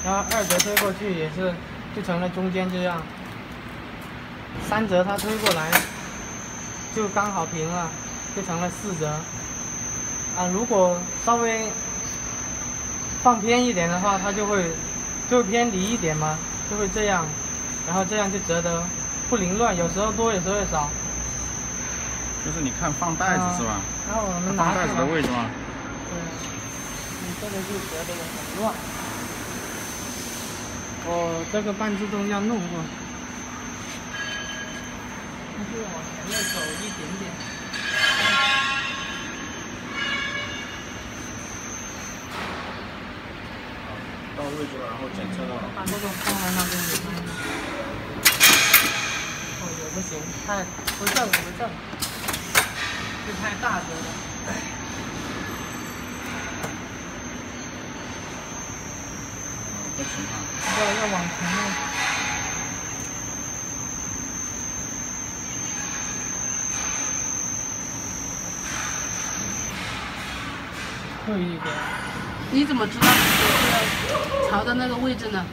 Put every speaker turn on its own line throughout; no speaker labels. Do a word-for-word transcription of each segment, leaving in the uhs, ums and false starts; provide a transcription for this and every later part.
然后二折推过去也是就成了中间这样，三折它推过来就刚好平了，就成了四折。啊，如果稍微放偏一点的话，它就会就会偏离一点嘛，就会这样，然后这样就折得不凌乱，有时候多，有时候少。
就是你看放袋子、啊、是吧？
然后我们拿
放袋子的位置吗？
对，你这个就折得很乱。我这个半自动要弄过，它就往前面走一点点。
到位置了，然后检测到了。
把这个放在那边也可以。哦，也不行，太不正不正，这太大折了。
不行啊。
要要往前面。退一点。
你怎么知道是朝的那个位置呢？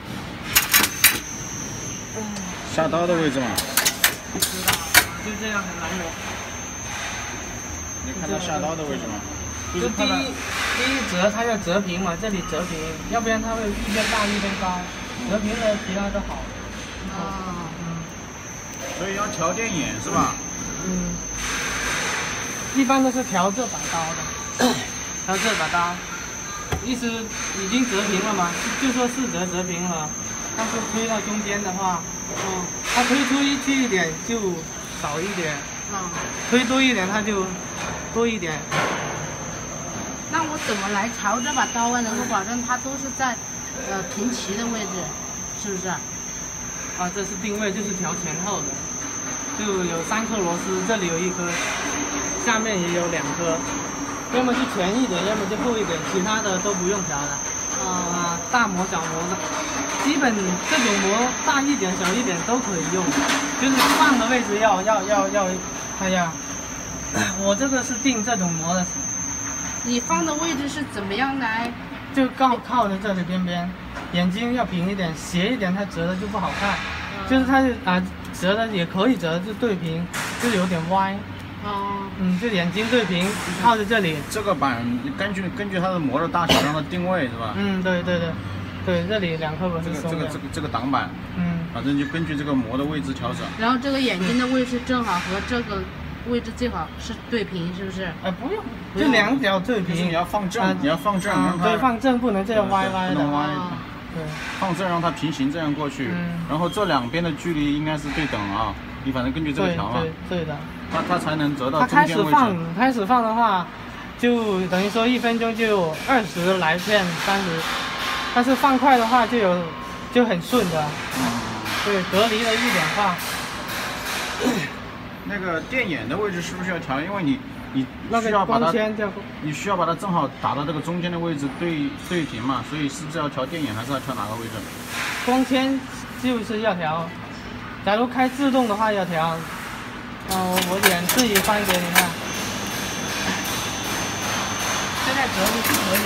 下刀的位置嘛。
不知道，就这样很难磨。
你看到下刀的位置吗？
就第一第一折它要折平嘛，这里折平，要不然它会一边大一边高，折平了其他都好。
啊，
嗯。
所以要调电眼是吧？
嗯。一般都是调这把刀的，调这把刀。意思已经折平了嘛，就说四折折平了，但是推到中间的话，嗯，它推出去一点就少一点，
嗯，
推多一点它就多一点。
那我怎么来调这把刀啊？能够保证它都是在呃平齐的位置，是不是？
啊，这是定位，就是调前后的，就有三颗螺丝，这里有一颗，下面也有两颗。要么就前一点，要么就后一点，其他的都不用调的。啊、呃，大模小模的，基本这种模大一点、小一点都可以用，就是放的位置要要要要，哎呀，我这个是定这种模的。
你放的位置是怎么样来？
就靠靠着这里边边，眼睛要平一点，斜一点它折的就不好看。嗯、就是它是啊、呃、折的也可以折，就对平，就有点歪。哦，嗯，就眼睛对平，靠着这里。
这个板根据根据它的模的大小让它定位是吧？
嗯，对对对，对，这里两颗螺丝松的。
这个这个这个这个挡板，
嗯，
反正就根据这个模的位置调整。
然后这个眼睛的位置正好和这个位置最好是对平，是不是？
哎，不用，就两角对平。
就是你要放正，啊、你要放正，
啊、对，放正不能这样歪歪的。
不能歪。
对，
放正让它平行这样过去，嗯、然后这两边的距离应该是对等啊。你反正根据这个调嘛。
对对的。
它它才能折到
它开
中间位置。
始放，开始放的话，就等于说一分钟就有二十来片、三十，但是放快的话就有就很顺的。嗯。对，隔离了一点放。
那个电眼的位置是不是要调？因为你你
需要把它，
你需要把它正好打到这个中间的位置对对平嘛，所以是不是要调电眼，还是要调哪个位置？
光纤就是要调，假如开自动的话要调。哦，我我眼自己翻给你看，现在折的是可以